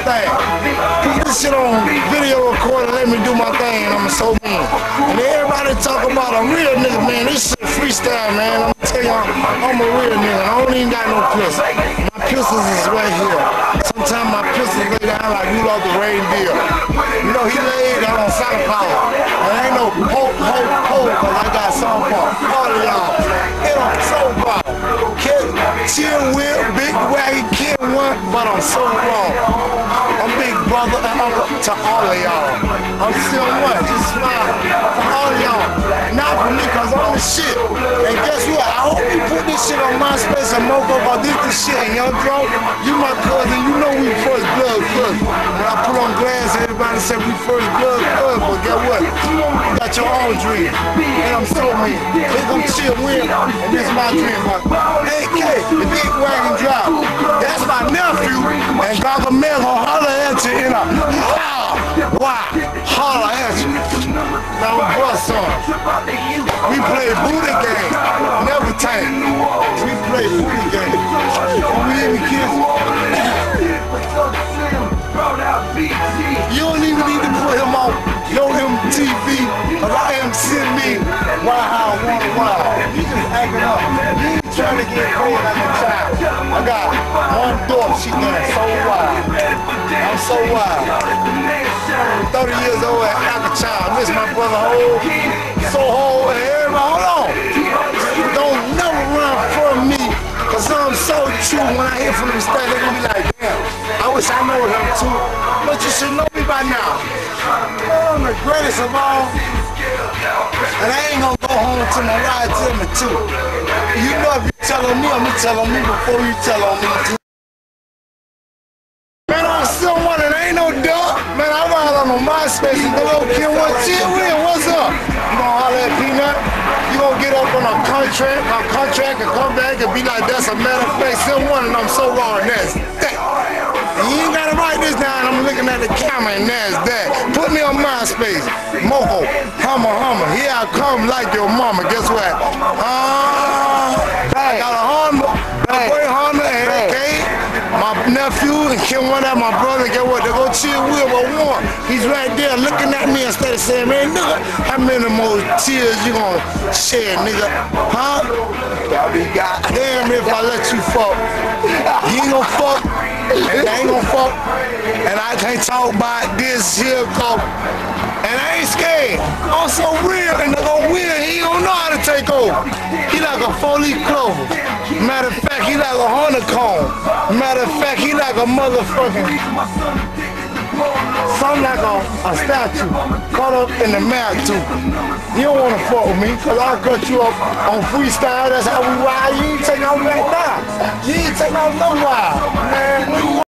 thing. Put this shit on video recorder, let me do my thing, and I'm so mean. And everybody talk about a real nigga, man. This shit freestyle, man. I'm tell you, I'm a real nigga. I don't even got no pistol. My pistols is right here. Sometimes my pistols lay down like Rudolph the reindeer. You know, he laid down on Santa Power. And ain't no hope, cause I got song for all of y'all. It on so far. Chill Will, Big Waggy, Kid One, but I'm so wrong. I'm big brother and uncle to all of y'all. I'm still one, just smile for all of y'all. Not for me, cause I'm the shit. And guess what? I hope you put this shit on MySpace and Moco, cause this the shit. And Young Dro, you my cousin, you know we first blood cousin. When I put on glass, everybody say we first blood cousin, but guess what? You got your own dream. And I'm so mean. Here come Chill Will, and this is my dream. AK, the Big Wagon Drop. That's my nephew, and Gargamel gonna holler at you in a holler at you. Now we bust on. We play booty game, never tank. We play booty game. When we even kids. You don't even need to put him on Yo MTV, cause I am sending me Wild Wild. You just acting up. You ain't trying to get paid like a child. I got one daughter, she done so wild. I'm so wild. 30 years old and like a child. Miss my brother Hov, so Hov, and everybody, hold on. Don't never run from me, cause I'm so true. When I hear from them stats, they gonna be like, damn, I wish I know him too. But you should know me by now. I'm the greatest of all. And I ain't gonna go home till my ride tell me too. You know if you tell on me, I'm gonna tell on me before you tell on me too. Man, I'm still one, it ain't no duck. Man, I ride on MySpace and go, Kid One, Chill Will, what's up? You gonna holler at Peanut? You gonna get up on a contract and come back and be like, that's a matter of fact, still one, and I'm so raw, and that's that. And you ain't gotta write this down, I'm looking at the camera, and that's that. Put me on MySpace, Moho, Hummer, here I come like your mama, guess what? I got a Honda, a boy Honda, and AK. My nephew and Kim One at my brother, get what? They go Chill Will, but one, he's right there looking at me instead of saying, man, nigga, how many more tears you gonna shed, nigga? Huh? Damn if I let you fuck. You ain't gonna fuck, and I ain't gonna fuck, and I can't talk about this here, and I ain't scared. I'm so real, and they're gonna win. He don't know how to take over. He like a 4-leaf clover. Matter of fact, he like a honeycomb. Matter of fact, he like a motherfucking, something like a statue caught up in the mouth too. You don't wanna fuck with me, cause I'll cut you up on freestyle. That's how we ride. You ain't take off right now. You ain't take off no ride, man.